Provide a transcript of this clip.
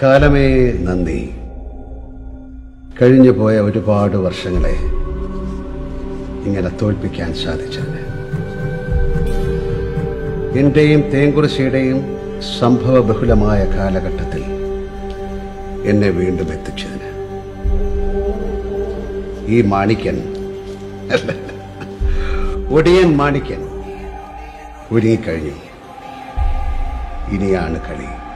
കാലമേ നന്ദി. കഴിഞ്ഞു പോയ ഒരുപാട് വർഷങ്ങളെ ഇങ്ങനെ തോൽപ്പിക്കാൻ സാധിച്ചത്. എന്റെയും തേങ്കുറിശ്ശിയുടെയും സംഭവ ബഹുലമായ കാലഘട്ടത്തിൽ എന്നെ വീണ്ടും എത്തിച്ചതിന്. ഈ മാണിക്യൻ, ഒടിയൻ മാണിക്യൻ ഒരുങ്ങിക്കഴിഞ്ഞു. ഇനിയാണ് കളി.